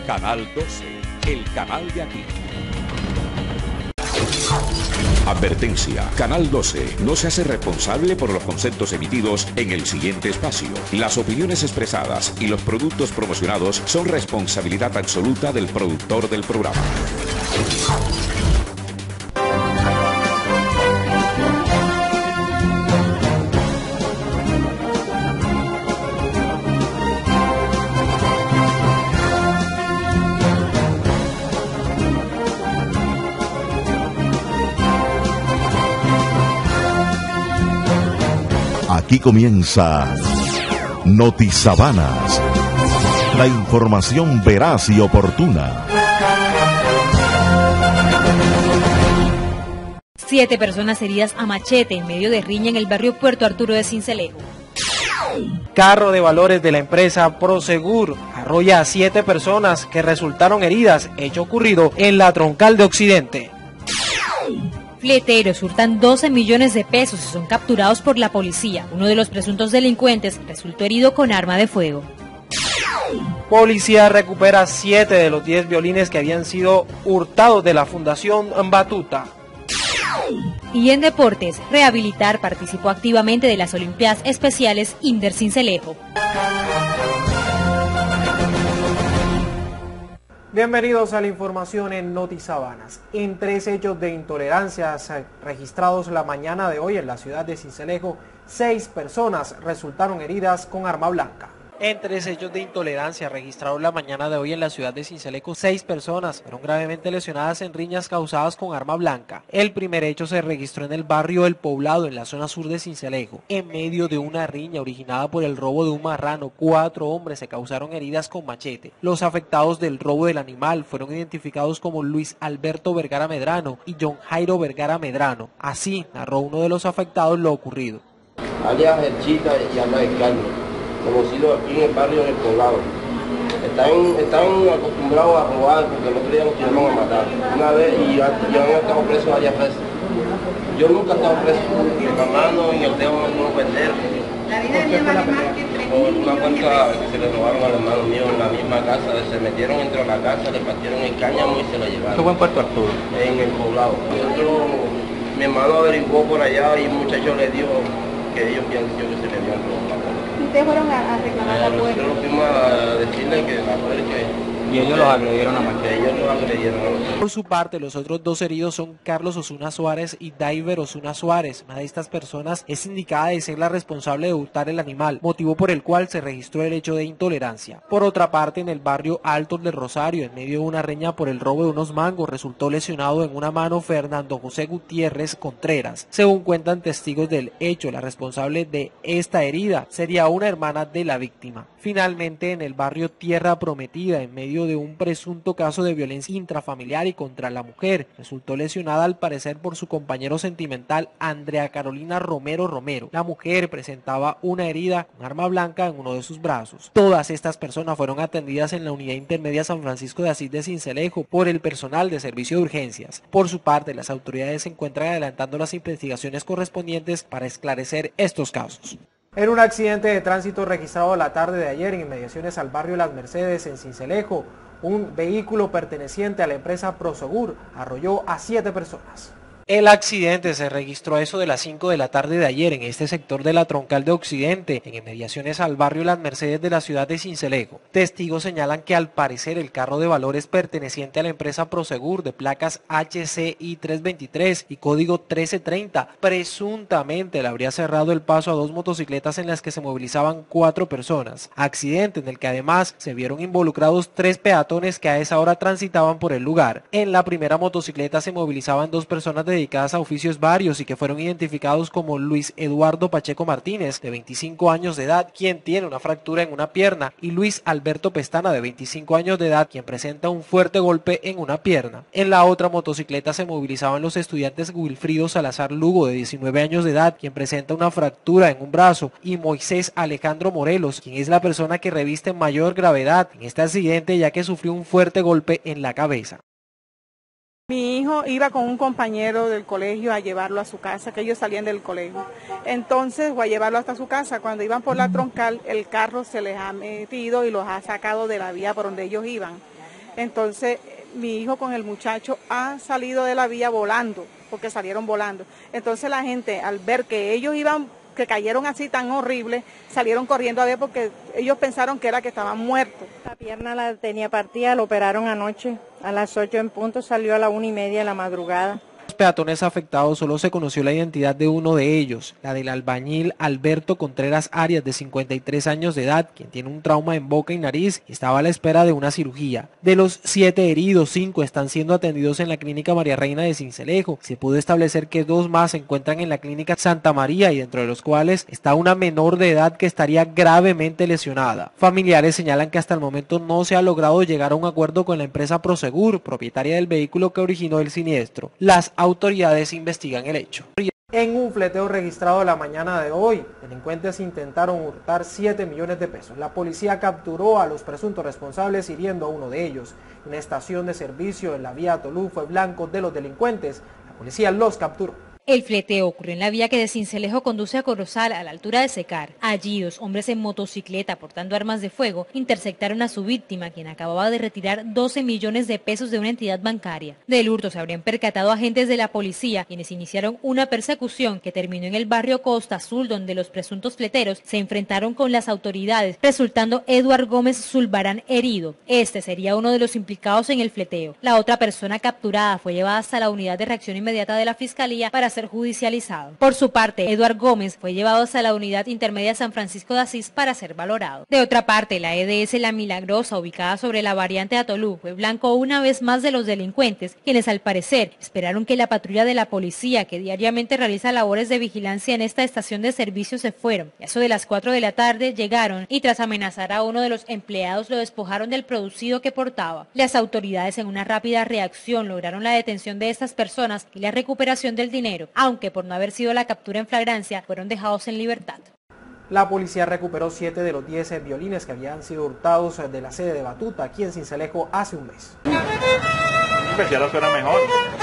Canal 12, el canal de aquí. Advertencia. Canal 12 no se hace responsable por los conceptos emitidos en el siguiente espacio. Las opiniones expresadas y los productos promocionados son responsabilidad absoluta del productor del programa. Aquí comienza Notisabanas, la información veraz y oportuna. 7 personas heridas a machete en medio de riña en el barrio Puerto Arturo de Sincelejo. Carro de valores de la empresa Prosegur arrolla a 7 personas que resultaron heridas, hecho ocurrido en la Troncal de Occidente. Fleteros hurtan 12 millones de pesos y son capturados por la policía. Uno de los presuntos delincuentes resultó herido con arma de fuego. Policía recupera 7 de los 10 violines que habían sido hurtados de la Fundación Batuta. Y en deportes, Rehabilitar participó activamente de las Olimpiadas Especiales Inder Sincelejo. Bienvenidos a la información en Notisabanas. En 3 hechos de intolerancia registrados la mañana de hoy en la ciudad de Sincelejo, 6 personas resultaron heridas con arma blanca. En 3 hechos de intolerancia registrados la mañana de hoy en la ciudad de Sincelejo, 6 personas fueron gravemente lesionadas en riñas causadas con arma blanca. El primer hecho se registró en el barrio El Poblado, en la zona sur de Sincelejo. En medio de una riña originada por el robo de un marrano, 4 hombres se causaron heridas con machete. Los afectados del robo del animal fueron identificados como Luis Alberto Vergara Medrano y John Jairo Vergara Medrano. Así narró uno de los afectados lo ocurrido. Alias El Chita y alias El Carlos, conocidos aquí en el barrio del Poblado. Están acostumbrados a robar porque el otro día nos tiraron a matar. Una vez y han estado presos varias veces. Yo nunca he estado preso, mi mamá no, y el dedo no vender. La vida de mi hermano es más que 3.000. Por una cuenta que se le robaron al hermano mío en la misma casa, se metieron entre la casa, le partieron el cáñamo y se lo llevaron. ¿Eso fue en Puerto Arturo? En el Poblado. Mi hermano averiguó por allá y un muchacho le dijo que ellos habían dicho que se le habían robado. Ustedes fueron a reclamar la puerta. Nosotros fuimos a decirle que la puerta. Y ellos los agredieron a machete. Ellos los agredieron a nosotros. Por su parte, los otros 2 heridos son Carlos Osuna Suárez y Daiver Osuna Suárez. Una de estas personas es indicada de ser la responsable de hurtar el animal, motivo por el cual se registró el hecho de intolerancia. Por otra parte, en el barrio Altos de Rosario, en medio de una riña por el robo de unos mangos, resultó lesionado en una mano Fernando José Gutiérrez Contreras. Según cuentan testigos del hecho, la responsable de esta herida sería una hermana de la víctima. Finalmente, en el barrio Tierra Prometida, en medio de un presunto caso de violencia intrafamiliar y contra la mujer, resultó lesionada al parecer por su compañero sentimental Andrea Carolina Romero. La mujer presentaba una herida con arma blanca en uno de sus brazos. Todas estas personas fueron atendidas en la Unidad Intermedia San Francisco de Asís de Sincelejo por el personal de servicio de urgencias. Por su parte, las autoridades se encuentran adelantando las investigaciones correspondientes para esclarecer estos casos. En un accidente de tránsito registrado la tarde de ayer en inmediaciones al barrio Las Mercedes en Sincelejo, un vehículo perteneciente a la empresa Prosegur arrolló a 7 personas. El accidente se registró a eso de las 5 de la tarde de ayer en este sector de la Troncal de Occidente, en inmediaciones al barrio Las Mercedes de la ciudad de Sincelejo. Testigos señalan que al parecer el carro de valores perteneciente a la empresa Prosegur de placas HCI 323 y código 1330 presuntamente le habría cerrado el paso a 2 motocicletas en las que se movilizaban 4 personas. Accidente en el que además se vieron involucrados 3 peatones que a esa hora transitaban por el lugar. En la primera motocicleta se movilizaban 2 personas dedicadas a oficios varios y que fueron identificados como Luis Eduardo Pacheco Martínez, de 25 años de edad, quien tiene una fractura en una pierna, y Luis Alberto Pestana, de 25 años de edad, quien presenta un fuerte golpe en una pierna. En la otra motocicleta se movilizaban los estudiantes Wilfrido Salazar Lugo, de 19 años de edad, quien presenta una fractura en un brazo, y Moisés Alejandro Morelos, quien es la persona que reviste mayor gravedad en este accidente, ya que sufrió un fuerte golpe en la cabeza. Mi hijo iba con un compañero del colegio a llevarlo a su casa, que ellos salían del colegio. Entonces fue a llevarlo hasta su casa. Cuando iban por la Troncal, el carro se les ha metido y los ha sacado de la vía por donde ellos iban. Entonces mi hijo con el muchacho ha salido de la vía volando, porque salieron volando. Entonces la gente, al ver que ellos iban, que cayeron así tan horrible, salieron corriendo a ver porque ellos pensaron que era que estaban muertos. La pierna la tenía partida, lo operaron anoche, a las 8 en punto, salió a la 1:30 de la madrugada. Los peatones afectados solo se conoció la identidad de uno de ellos, la del albañil Alberto Contreras Arias, de 53 años de edad, quien tiene un trauma en boca y nariz y estaba a la espera de una cirugía. De los 7 heridos, 5 están siendo atendidos en la clínica María Reina de Sincelejo. Se pudo establecer que 2 más se encuentran en la clínica Santa María y dentro de los cuales está una menor de edad que estaría gravemente lesionada. Familiares señalan que hasta el momento no se ha logrado llegar a un acuerdo con la empresa Prosegur, propietaria del vehículo que originó el siniestro. Las autoridades investigan el hecho. En un fleteo registrado la mañana de hoy, delincuentes intentaron hurtar 7 millones de pesos. La policía capturó a los presuntos responsables hiriendo a uno de ellos. Una estación de servicio en la vía Tolú fue blanco de los delincuentes. La policía los capturó. El fleteo ocurrió en la vía que de Sincelejo conduce a Corozal a la altura de Secar. Allí 2 hombres en motocicleta portando armas de fuego interceptaron a su víctima, quien acababa de retirar 12 millones de pesos de una entidad bancaria. Del hurto se habrían percatado agentes de la policía, quienes iniciaron una persecución que terminó en el barrio Costa Azul, donde los presuntos fleteros se enfrentaron con las autoridades, resultando Eduard Gómez Zulbarán herido. Este sería uno de los implicados en el fleteo. La otra persona capturada fue llevada hasta la unidad de reacción inmediata de la Fiscalía para ser judicializado. Por su parte, Eduard Gómez fue llevado hasta la unidad intermedia San Francisco de Asís para ser valorado. De otra parte, la EDS La Milagrosa, ubicada sobre la variante Atolú, fue blanco una vez más de los delincuentes, quienes al parecer esperaron que la patrulla de la policía, que diariamente realiza labores de vigilancia en esta estación de servicio, se fueron. A eso de las 4 de la tarde llegaron y tras amenazar a uno de los empleados lo despojaron del producido que portaba. Las autoridades en una rápida reacción lograron la detención de estas personas y la recuperación del dinero, aunque por no haber sido la captura en flagrancia, fueron dejados en libertad. La policía recuperó 7 de los 10 violines que habían sido hurtados de la sede de Batuta, aquí en Sincelejo, hace un mes. Pues ya lo suena mejor.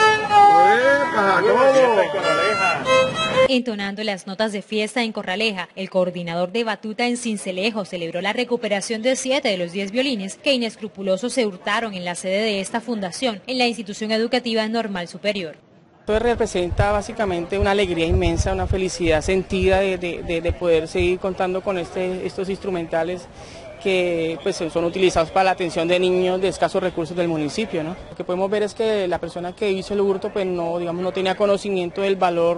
Entonando las notas de fiesta en Corraleja, el coordinador de Batuta en Sincelejo celebró la recuperación de 7 de los 10 violines que inescrupulosos se hurtaron en la sede de esta fundación, en la institución educativa normal superior. Esto representa básicamente una alegría inmensa, una felicidad sentida de poder seguir contando con estos instrumentales que pues, son utilizados para la atención de niños de escasos recursos del municipio, ¿no? Lo que podemos ver es que la persona que hizo el hurto pues no tenía conocimiento del valor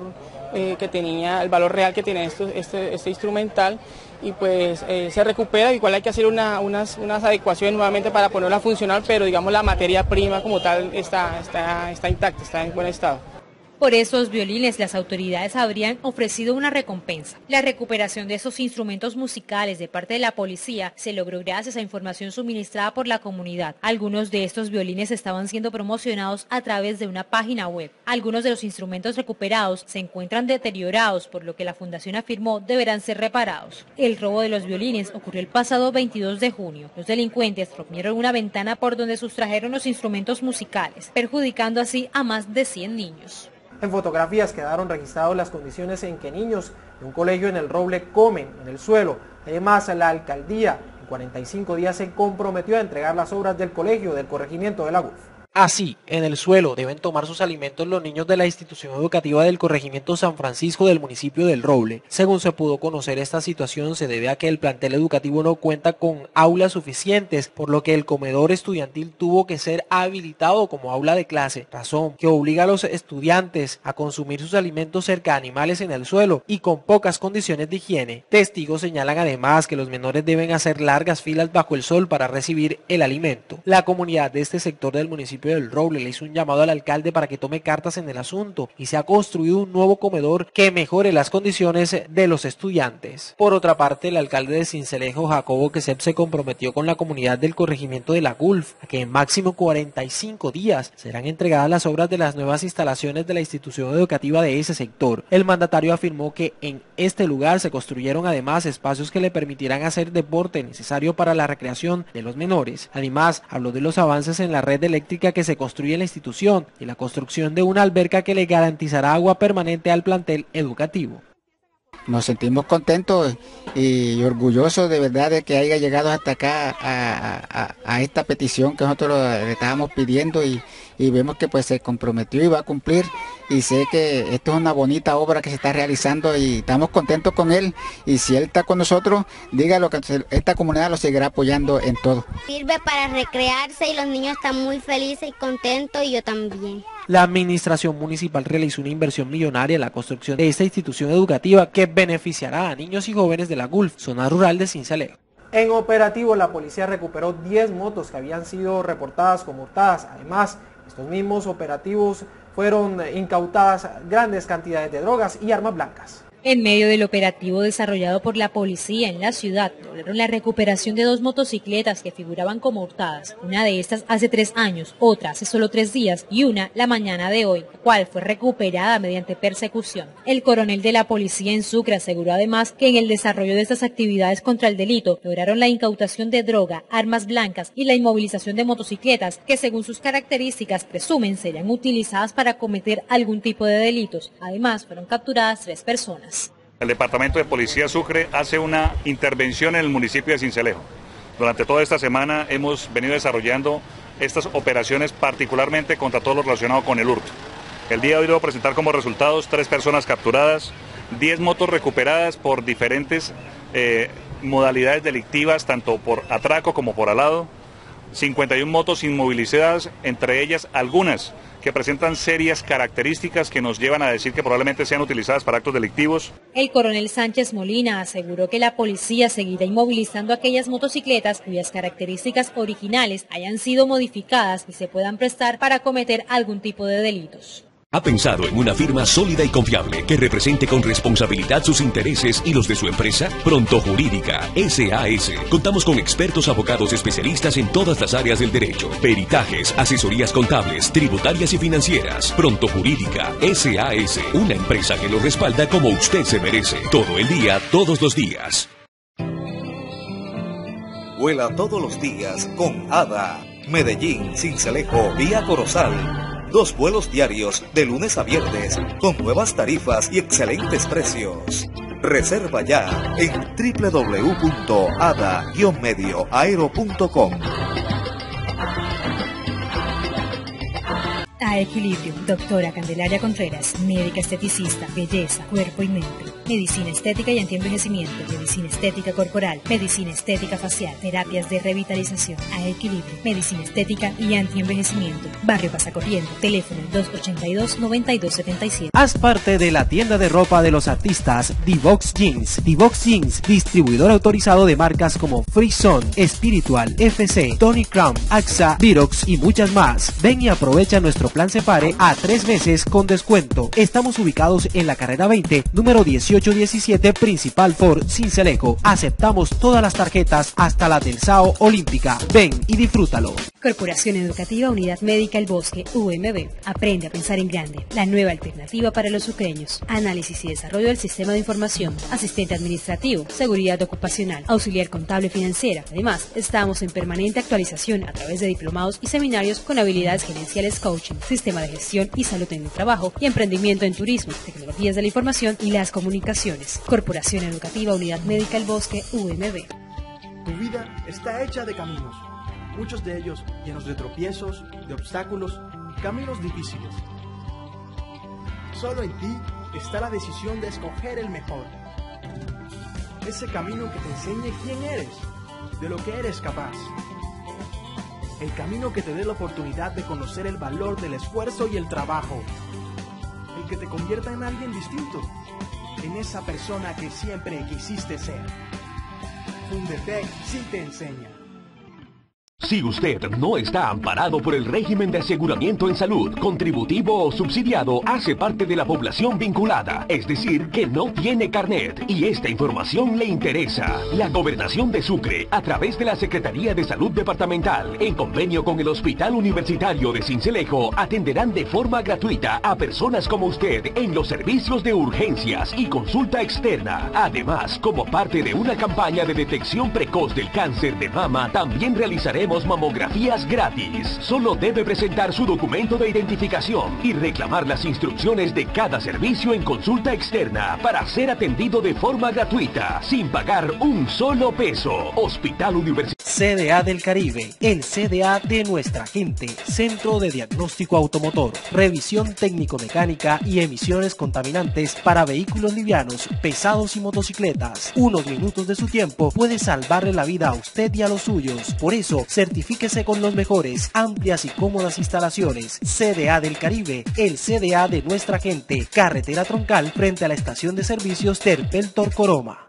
el valor real que tenía este instrumental, y pues se recupera. Igual hay que hacer unas adecuaciones nuevamente para ponerla a funcionar, pero digamos la materia prima como tal está intacta, está en buen estado. Por esos violines, las autoridades habrían ofrecido una recompensa. La recuperación de esos instrumentos musicales de parte de la policía se logró gracias a información suministrada por la comunidad. Algunos de estos violines estaban siendo promocionados a través de una página web. Algunos de los instrumentos recuperados se encuentran deteriorados, por lo que la fundación afirmó deberán ser reparados. El robo de los violines ocurrió el pasado 22 de junio. Los delincuentes rompieron una ventana por donde sustrajeron los instrumentos musicales, perjudicando así a más de 100 niños. En fotografías quedaron registradas las condiciones en que niños de un colegio en El Roble comen en el suelo. Además, la alcaldía en 45 días se comprometió a entregar las obras del colegio del corregimiento de la UF. Así, en el suelo deben tomar sus alimentos los niños de la institución educativa del corregimiento San Francisco del municipio del Roble. Según se pudo conocer, esta situación se debe a que el plantel educativo no cuenta con aulas suficientes, por lo que el comedor estudiantil tuvo que ser habilitado como aula de clase, razón que obliga a los estudiantes a consumir sus alimentos cerca de animales en el suelo y con pocas condiciones de higiene. Testigos señalan además que los menores deben hacer largas filas bajo el sol para recibir el alimento. La comunidad de este sector del municipio del Roble le hizo un llamado al alcalde para que tome cartas en el asunto y se ha construido un nuevo comedor que mejore las condiciones de los estudiantes. Por otra parte, el alcalde de Sincelejo, Jacobo Quesep, se comprometió con la comunidad del corregimiento de la Gulf a que en máximo 45 días serán entregadas las obras de las nuevas instalaciones de la institución educativa de ese sector. El mandatario afirmó que en este lugar se construyeron además espacios que le permitirán hacer deporte necesario para la recreación de los menores. Además, habló de los avances en la red eléctrica que se construye en la institución y la construcción de una alberca que le garantizará agua permanente al plantel educativo. nos sentimos contentos y orgullosos de verdad de que haya llegado hasta acá a esta petición que nosotros le estábamos pidiendo y vemos que pues se comprometió y va a cumplir, y sé que esto es una bonita obra que se está realizando y estamos contentos con él, y si él está con nosotros, dígalo que esta comunidad lo seguirá apoyando en todo. Sirve para recrearse y los niños están muy felices y contentos, y yo también. La administración municipal realizó una inversión millonaria en la construcción de esta institución educativa que beneficiará a niños y jóvenes de la GULF, zona rural de Sincelejo. En operativo, la policía recuperó 10 motos que habían sido reportadas como hurtadas. Además, estos mismos operativos fueron incautadas grandes cantidades de drogas y armas blancas. En medio del operativo desarrollado por la policía en la ciudad, lograron la recuperación de 2 motocicletas que figuraban como hurtadas. Una de estas hace 3 años, otra hace solo 3 días y una la mañana de hoy, la cual fue recuperada mediante persecución. El coronel de la policía en Sucre aseguró además que en el desarrollo de estas actividades contra el delito lograron la incautación de droga, armas blancas y la inmovilización de motocicletas que según sus características presumen serían utilizadas para cometer algún tipo de delitos. Además fueron capturadas 3 personas. El Departamento de Policía Sucre hace una intervención en el municipio de Sincelejo. Durante toda esta semana hemos venido desarrollando estas operaciones particularmente contra todo lo relacionado con el hurto. El día de hoy debo presentar como resultados 3 personas capturadas, 10 motos recuperadas por diferentes modalidades delictivas, tanto por atraco como por alado, 51 motos inmovilizadas, entre ellas algunas que presentan serias características que nos llevan a decir que probablemente sean utilizadas para actos delictivos. El coronel Sánchez Molina aseguró que la policía seguirá inmovilizando aquellas motocicletas cuyas características originales hayan sido modificadas y se puedan prestar para cometer algún tipo de delitos. ¿Ha pensado en una firma sólida y confiable que represente con responsabilidad sus intereses y los de su empresa? Pronto Jurídica SAS. Contamos con expertos abogados especialistas en todas las áreas del derecho, peritajes, asesorías contables, tributarias y financieras. Pronto Jurídica SAS. Una empresa que lo respalda como usted se merece. Todo el día, todos los días. Vuela todos los días con ADA. Medellín, Sincelejo, vía Corozal. 2 vuelos diarios de lunes a viernes con nuevas tarifas y excelentes precios. Reserva ya en www.ada-medioaero.com. A Equilibrio, doctora Candelaria Contreras, médica esteticista, belleza, cuerpo y mente. Medicina estética y antienvejecimiento, medicina estética corporal, medicina estética facial, terapias de revitalización. A Equilibrio, medicina estética y antienvejecimiento. Barrio Pasacorriente, teléfono 282-9277. Haz parte de la tienda de ropa de los artistas Divox Jeans. Divox Jeans, distribuidor autorizado de marcas como Free Zone, Spiritual, FC, Tony Crown, AXA, Virox y muchas más. Ven y aprovecha nuestro plan Separe a 3 meses con descuento. Estamos ubicados en la carrera 20, número 1817, Principal for Sincelejo. Aceptamos todas las tarjetas hasta la del SAO Olímpica. Ven y disfrútalo. Corporación Educativa Unidad Médica El Bosque, UMB. Aprende a pensar en grande. La nueva alternativa para los sucreños. Análisis y desarrollo del sistema de información. Asistente administrativo. Seguridad ocupacional. Auxiliar contable financiera. Además, estamos en permanente actualización a través de diplomados y seminarios con habilidades gerenciales coaching, sistema de gestión y salud en el trabajo y emprendimiento en turismo, tecnologías de la información y las comunicaciones. Corporación Educativa Unidad Médica El Bosque, UMB. Tu vida está hecha de caminos, muchos de ellos llenos de tropiezos, de obstáculos y caminos difíciles. Solo en ti está la decisión de escoger el mejor. Ese camino que te enseñe quién eres, de lo que eres capaz. El camino que te dé la oportunidad de conocer el valor del esfuerzo y el trabajo. El que te convierta en alguien distinto, en esa persona que siempre quisiste ser. Fundetec sí te enseña. Si usted no está amparado por el régimen de aseguramiento en salud, contributivo o subsidiado, hace parte de la población vinculada, es decir, que no tiene carnet, y esta información le interesa. La Gobernación de Sucre, a través de la Secretaría de Salud Departamental, en convenio con el Hospital Universitario de Sincelejo, atenderán de forma gratuita a personas como usted en los servicios de urgencias y consulta externa. Además, como parte de una campaña de detección precoz del cáncer de mama, también realizaremos ofrecemos mamografías gratis. Solo debe presentar su documento de identificación y reclamar las instrucciones de cada servicio en consulta externa para ser atendido de forma gratuita, sin pagar un solo peso. Hospital Universitario. CDA del Caribe, el CDA de nuestra gente. Centro de Diagnóstico Automotor, revisión técnico-mecánica y emisiones contaminantes para vehículos livianos, pesados y motocicletas. Unos minutos de su tiempo puede salvarle la vida a usted y a los suyos. Por eso, certifíquese con los mejores, amplias y cómodas instalaciones. CDA del Caribe, el CDA de nuestra gente. Carretera troncal frente a la estación de servicios Terpel Torcoroma.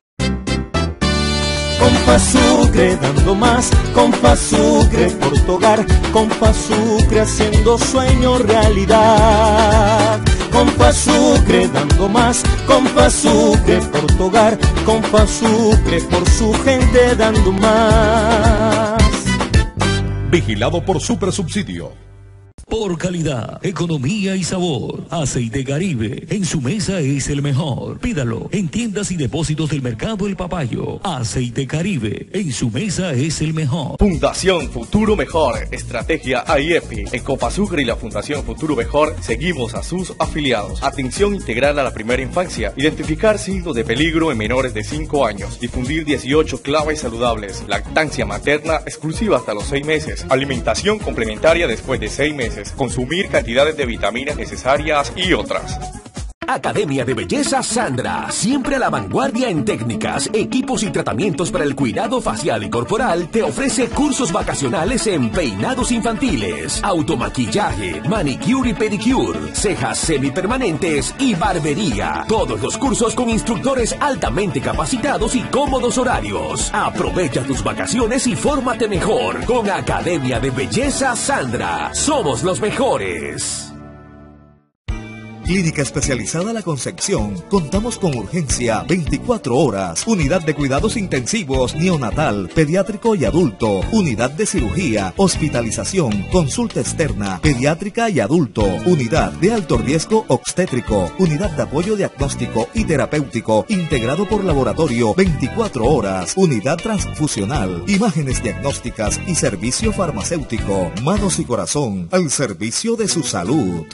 Compasucre dando más, Compasucre por tu hogar, Compasucre haciendo sueño realidad. Compasucre dando más, Compasucre por tu hogar, Compasucre por su gente dando más. Vigilado por Supersubsidio. Por calidad, economía y sabor, Aceite Caribe, en su mesa es el mejor. Pídalo en tiendas y depósitos del mercado El Papayo. Aceite Caribe, en su mesa es el mejor. Fundación Futuro Mejor, Estrategia AIEPI. En Compasucre y la Fundación Futuro Mejor seguimos a sus afiliados. Atención integral a la primera infancia, identificar signos de peligro en menores de 5 años, difundir 18 claves saludables, lactancia materna exclusiva hasta los 6 meses, alimentación complementaria después de 6 meses, consumir cantidades de vitaminas necesarias y otras. Academia de Belleza Sandra, siempre a la vanguardia en técnicas, equipos y tratamientos para el cuidado facial y corporal, te ofrece cursos vacacionales en peinados infantiles, automaquillaje, manicure y pedicure, cejas semipermanentes y barbería. Todos los cursos con instructores altamente capacitados y cómodos horarios. Aprovecha tus vacaciones y fórmate mejor con Academia de Belleza Sandra. Somos los mejores. Clínica Especializada La Concepción. Contamos con urgencia 24 horas. Unidad de cuidados intensivos, neonatal, pediátrico y adulto. Unidad de cirugía, hospitalización, consulta externa, pediátrica y adulto. Unidad de alto riesgo obstétrico. Unidad de apoyo diagnóstico y terapéutico integrado por laboratorio 24 horas. Unidad transfusional, imágenes diagnósticas y servicio farmacéutico. Manos y corazón al servicio de su salud.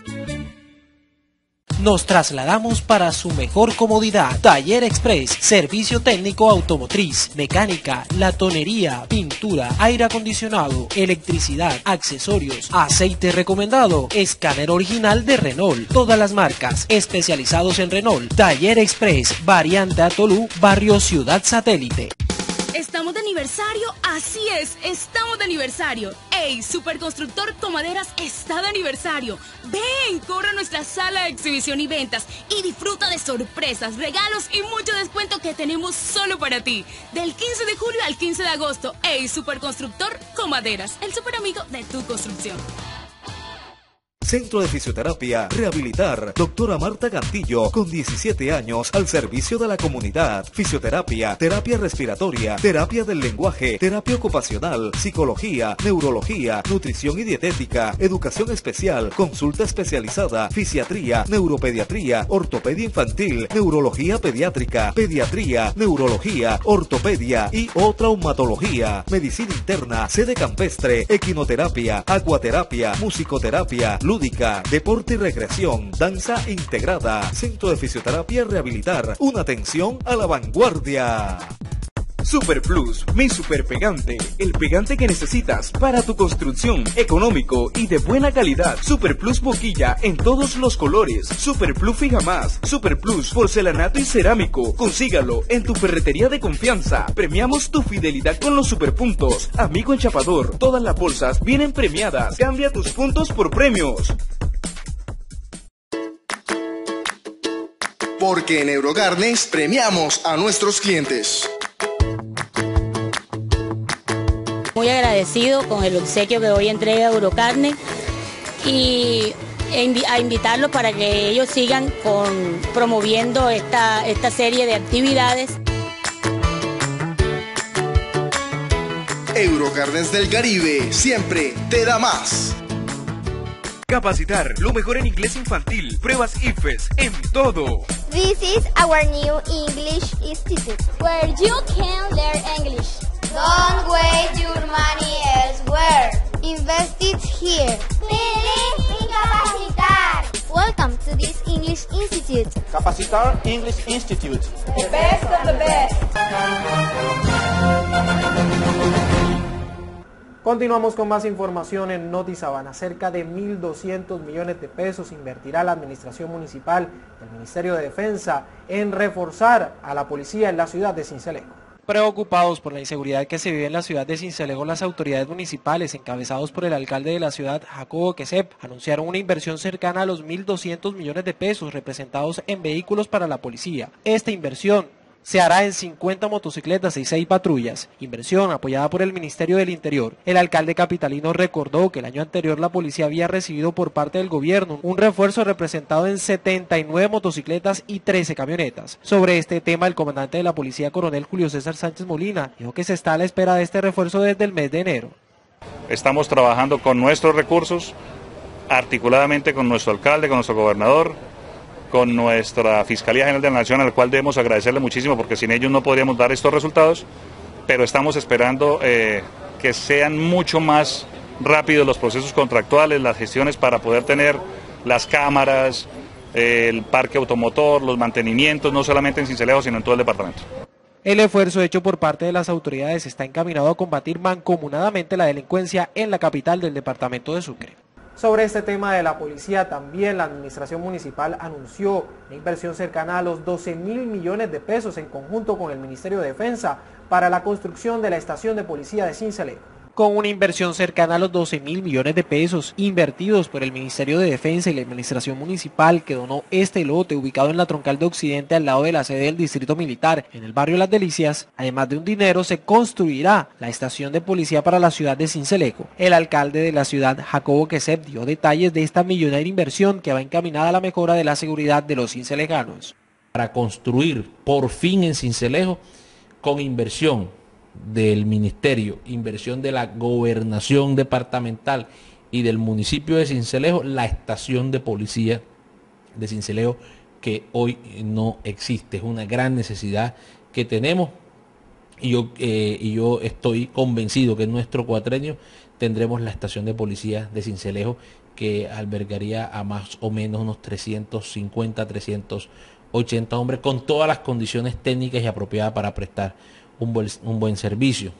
Nos trasladamos para su mejor comodidad. Taller Express, servicio técnico automotriz, mecánica, latonería, pintura, aire acondicionado, electricidad, accesorios, aceite recomendado, escáner original de Renault, todas las marcas, especializados en Renault. Taller Express, variante Atolú, barrio Ciudad Satélite. ¿Estamos de aniversario? Así es, estamos de aniversario. ¡Ey! Superconstructor Comaderas está de aniversario. Ven, corre a nuestra sala de exhibición y ventas y disfruta de sorpresas, regalos y mucho descuento que tenemos solo para ti. Del 15 de julio al 15 de agosto. ¡Ey! Superconstructor Comaderas, el super amigo de tu construcción. Centro de Fisioterapia Rehabilitar, doctora Marta Cantillo, con 17 años al servicio de la comunidad. Fisioterapia, terapia respiratoria, terapia del lenguaje, terapia ocupacional, psicología, neurología, nutrición y dietética, educación especial, consulta especializada, fisiatría, neuropediatría, ortopedia infantil, neurología pediátrica, pediatría, neurología, ortopedia y o traumatología, medicina interna, sede campestre, equinoterapia, acuaterapia, musicoterapia, lúdica, deporte y recreación, danza integrada. Centro de Fisioterapia Rehabilitar, una atención a la vanguardia. Super Plus, mi super pegante, el pegante que necesitas para tu construcción, económico y de buena calidad. Super Plus boquilla en todos los colores, Super Plus fija más, Super Plus porcelanato y cerámico. Consígalo en tu ferretería de confianza. Premiamos tu fidelidad con los superpuntos. Amigo enchapador, todas las bolsas vienen premiadas. Cambia tus puntos por premios. Porque en Eurogarnes premiamos a nuestros clientes. Muy agradecido con el obsequio que hoy entrega Eurocarne y a invitarlos para que ellos sigan promoviendo esta serie de actividades. Eurocarnes del Caribe siempre te da más. Capacitar, lo mejor en inglés infantil, pruebas IFES, en todo. This is our new English Institute, where you can learn English. Don't waste your money elsewhere. Star English Institute. The best of the best. Continuamos con más información en Noti Sabana. Cerca de 1.200 millones de pesos invertirá la administración municipal del Ministerio de Defensa en reforzar a la policía en la ciudad de Sincelejo. Preocupados por la inseguridad que se vive en la ciudad de Sincelejo, las autoridades municipales, encabezados por el alcalde de la ciudad, Jacobo Quesep, anunciaron una inversión cercana a los 1.200 millones de pesos representados en vehículos para la policía. Esta inversión se hará en 50 motocicletas y 6 patrullas, inversión apoyada por el Ministerio del Interior. El alcalde capitalino recordó que el año anterior la policía había recibido por parte del gobierno un refuerzo representado en 79 motocicletas y 13 camionetas. Sobre este tema, el comandante de la policía, coronel Julio César Sánchez Molina, dijo que se está a la espera de este refuerzo desde el mes de enero. Estamos trabajando con nuestros recursos, articuladamente con nuestro alcalde, con nuestro gobernador, con nuestra Fiscalía General de la Nación, al cual debemos agradecerle muchísimo porque sin ellos no podríamos dar estos resultados, pero estamos esperando que sean mucho más rápidos los procesos contractuales, las gestiones para poder tener las cámaras, el parque automotor, los mantenimientos, no solamente en Sincelejo, sino en todo el departamento. El esfuerzo hecho por parte de las autoridades está encaminado a combatir mancomunadamente la delincuencia en la capital del departamento de Sucre. Sobre este tema de la policía, también la administración municipal anunció una inversión cercana a los 12.000 millones de pesos en conjunto con el Ministerio de Defensa para la construcción de la estación de policía de Sincelejo. Con una inversión cercana a los 12.000 millones de pesos invertidos por el Ministerio de Defensa y la Administración Municipal, que donó este lote ubicado en la Troncal de Occidente al lado de la sede del Distrito Militar en el barrio Las Delicias, además de un dinero, se construirá la estación de policía para la ciudad de Sincelejo. El alcalde de la ciudad, Jacobo Quesep, dio detalles de esta millonaria inversión que va encaminada a la mejora de la seguridad de los cincelejanos. Para construir por fin en Sincelejo, con inversión del ministerio, inversión de la gobernación departamental y del municipio de Sincelejo, la estación de policía de Sincelejo, que hoy no existe. Es una gran necesidad que tenemos y yo estoy convencido que en nuestro cuatrenio tendremos la estación de policía de Sincelejo, que albergaría a más o menos unos 350, 380 hombres con todas las condiciones técnicas y apropiadas para prestar un buen servicio.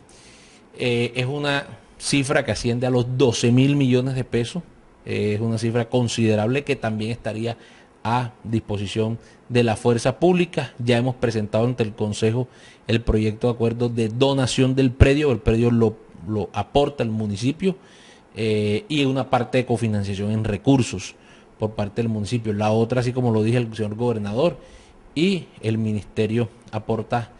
Es una cifra que asciende a los 12.000 millones de pesos, es una cifra considerable que también estaría a disposición de la fuerza pública. Ya hemos presentado ante el Consejo el proyecto de acuerdo de donación del predio, el predio lo aporta el municipio y una parte de cofinanciación en recursos por parte del municipio. La otra, así como lo dije el señor gobernador, y el ministerio aporta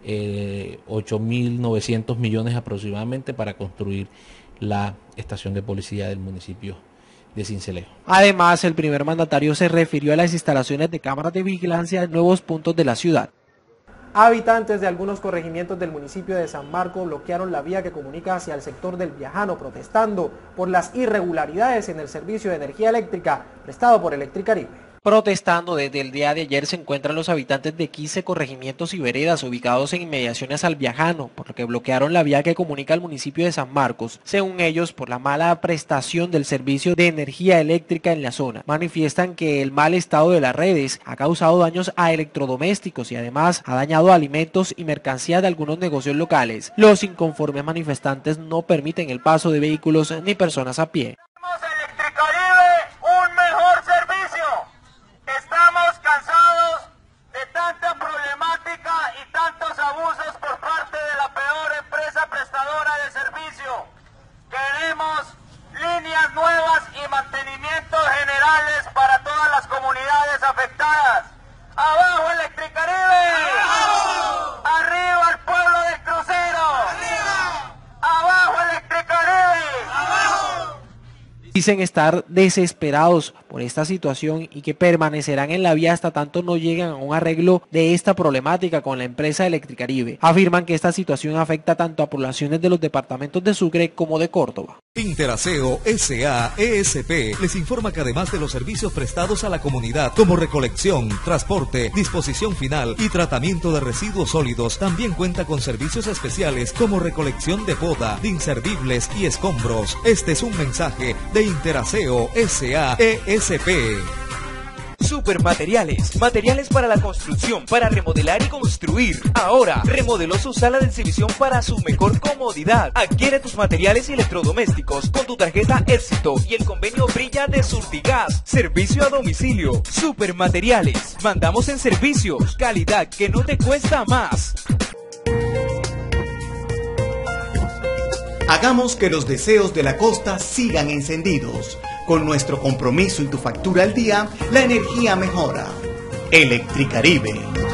8.900 millones aproximadamente para construir la estación de policía del municipio de Sincelejo. Además, el primer mandatario se refirió a las instalaciones de cámaras de vigilancia en nuevos puntos de la ciudad. Habitantes de algunos corregimientos del municipio de San Marcos bloquearon la vía que comunica hacia el sector del Viajano, protestando por las irregularidades en el servicio de energía eléctrica prestado por Electricaribe. Protestando desde el día de ayer se encuentran los habitantes de 15 corregimientos y veredas ubicados en inmediaciones al Viajano, por lo que bloquearon la vía que comunica al municipio de San Marcos, según ellos por la mala prestación del servicio de energía eléctrica en la zona. Manifiestan que el mal estado de las redes ha causado daños a electrodomésticos y además ha dañado alimentos y mercancías de algunos negocios locales. Los inconformes manifestantes no permiten el paso de vehículos ni personas a pie. Estamos cansados de tanta problemática y tantos abusos por parte de la peor empresa prestadora de servicio. Queremos líneas nuevas y mantenimientos generales para todas las comunidades afectadas. ¡Abajo Electricaribe! ¡Abajo! ¡Arriba el pueblo del crucero! ¡Arriba! ¡Abajo Electricaribe! ¡Abajo! Dicen estar desesperados por esta situación y que permanecerán en la vía hasta tanto no lleguen a un arreglo de esta problemática con la empresa Electricaribe. Afirman que esta situación afecta tanto a poblaciones de los departamentos de Sucre como de Córdoba. Interaseo S.A. ESP les informa que además de los servicios prestados a la comunidad como recolección, transporte, disposición final y tratamiento de residuos sólidos, también cuenta con servicios especiales como recolección de poda, de inservibles y escombros. Este es un mensaje de Interaseo S.A. ESP. Supermateriales, materiales para la construcción, para remodelar y construir. Ahora, remodeló su sala de exhibición para su mejor comodidad. Adquiere tus materiales y electrodomésticos con tu tarjeta Éxito y el convenio Brilla de Surtigas. Servicio a domicilio. Supermateriales. Mandamos en servicios. Calidad que no te cuesta más. Hagamos que los deseos de la costa sigan encendidos. Con nuestro compromiso y tu factura al día, la energía mejora. Electricaribe.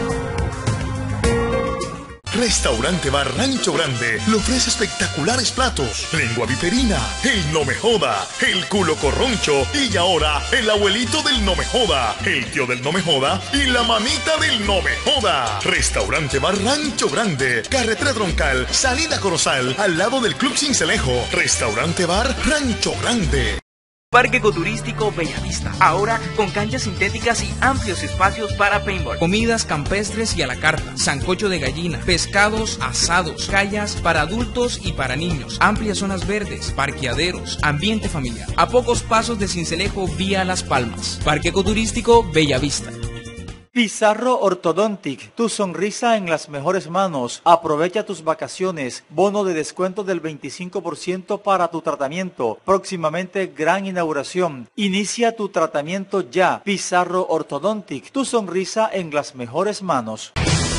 Restaurante Bar Rancho Grande le ofrece espectaculares platos, lengua viperina, el no me joda, el culo corroncho y ahora el abuelito del no me joda, el tío del no me joda y la mamita del no me joda. Restaurante Bar Rancho Grande, carretera troncal, salida Corozal, al lado del Club Cincelejo. Restaurante Bar Rancho Grande. Parque Ecoturístico Bellavista, ahora con canchas sintéticas y amplios espacios para paintball. Comidas campestres y a la carta, sancocho de gallina, pescados asados, callas para adultos y para niños, amplias zonas verdes, parqueaderos, ambiente familiar. A pocos pasos de Cincelejo vía Las Palmas. Parque Ecoturístico Bellavista. Pizarro Ortodontic, tu sonrisa en las mejores manos. Aprovecha tus vacaciones. Bono de descuento del 25% para tu tratamiento. Próximamente gran inauguración. Inicia tu tratamiento ya. Pizarro Ortodontic, tu sonrisa en las mejores manos.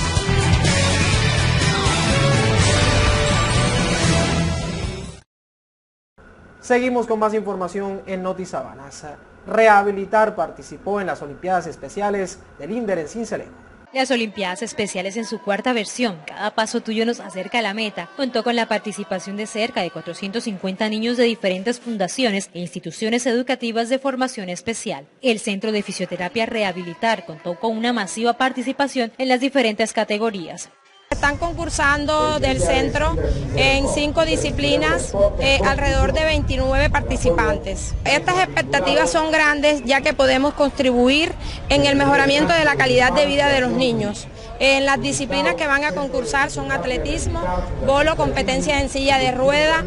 Seguimos con más información en Notisabanas. Rehabilitar participó en las Olimpiadas Especiales del INDER en Cincelejo. Las Olimpiadas Especiales en su cuarta versión, Cada Paso Tuyo nos acerca a la meta, contó con la participación de cerca de 450 niños de diferentes fundaciones e instituciones educativas de formación especial. El Centro de Fisioterapia Rehabilitar contó con una masiva participación en las diferentes categorías. Están concursando del centro en 5 disciplinas, alrededor de 29 participantes. Estas expectativas son grandes ya que podemos contribuir en el mejoramiento de la calidad de vida de los niños. En las disciplinas que van a concursar son atletismo, bolo, competencias en silla de rueda,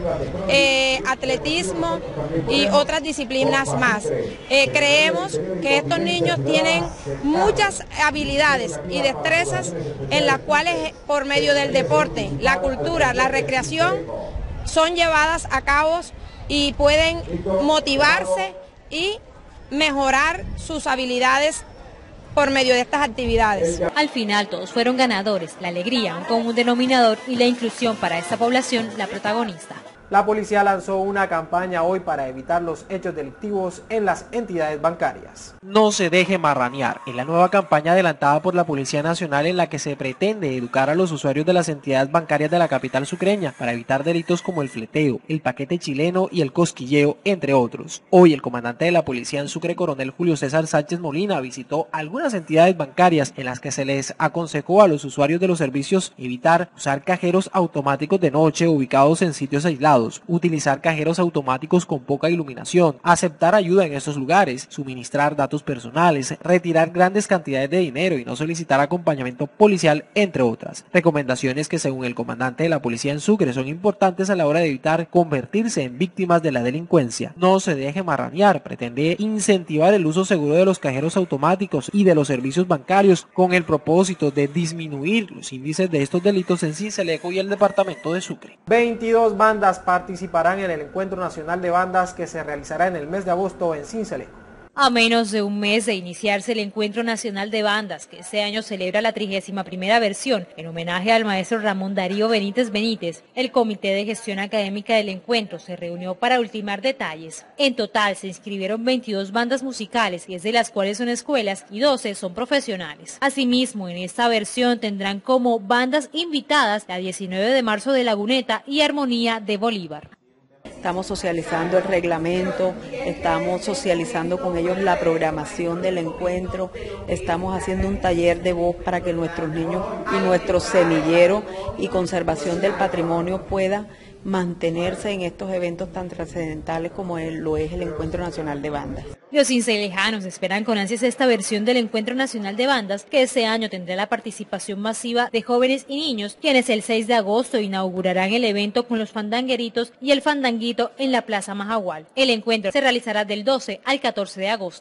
atletismo y otras disciplinas más. Creemos que estos niños tienen muchas habilidades y destrezas en las cuales por medio del deporte, la cultura, la recreación son llevadas a cabo y pueden motivarse y mejorar sus habilidades por medio de estas actividades. Al final todos fueron ganadores, la alegría, un común denominador y la inclusión para esta población, la protagonista. La policía lanzó una campaña hoy para evitar los hechos delictivos en las entidades bancarias. No se deje marranear, es la nueva campaña adelantada por la Policía Nacional en la que se pretende educar a los usuarios de las entidades bancarias de la capital sucreña para evitar delitos como el fleteo, el paquete chileno y el cosquilleo, entre otros. Hoy el comandante de la policía en Sucre, coronel Julio César Sánchez Molina, visitó algunas entidades bancarias en las que se les aconsejó a los usuarios de los servicios evitar usar cajeros automáticos de noche ubicados en sitios aislados, utilizar cajeros automáticos con poca iluminación, aceptar ayuda en estos lugares, suministrar datos personales, retirar grandes cantidades de dinero y no solicitar acompañamiento policial, entre otras. Recomendaciones que según el comandante de la policía en Sucre son importantes a la hora de evitar convertirse en víctimas de la delincuencia. No se deje marranear, pretende incentivar el uso seguro de los cajeros automáticos y de los servicios bancarios con el propósito de disminuir los índices de estos delitos en Cincelejo y el departamento de Sucre. 22 bandas participarán en el Encuentro Nacional de Bandas que se realizará en el mes de agosto en Cincelejo. A menos de un mes de iniciarse el Encuentro Nacional de Bandas, que este año celebra la 31ª versión, en homenaje al maestro Ramón Darío Benítez, el Comité de Gestión Académica del encuentro se reunió para ultimar detalles. En total se inscribieron 22 bandas musicales, 10 de las cuales son escuelas y 12 son profesionales. Asimismo, en esta versión tendrán como bandas invitadas la 19 de marzo de Laguneta y Armonía de Bolívar. Estamos socializando el reglamento, estamos socializando con ellos la programación del encuentro, estamos haciendo un taller de voz para que nuestros niños y nuestro semillero y conservación del patrimonio pueda mantenerse en estos eventos tan trascendentales como lo es el Encuentro Nacional de Bandas. Los cincelejanos esperan con ansias esta versión del Encuentro Nacional de Bandas, que este año tendrá la participación masiva de jóvenes y niños, quienes el 6 de agosto inaugurarán el evento con los fandangueritos y el fandanguito en la Plaza Majagual. El encuentro se realizará del 12 al 14 de agosto.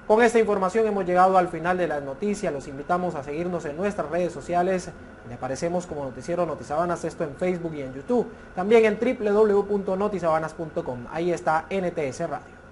Con esta información hemos llegado al final de las noticias. Los invitamos a seguirnos en nuestras redes sociales. Le aparecemos como Noticiero Notisabanas, esto en Facebook y en YouTube. También en www.notisabanas.com. Ahí está NTS Radio.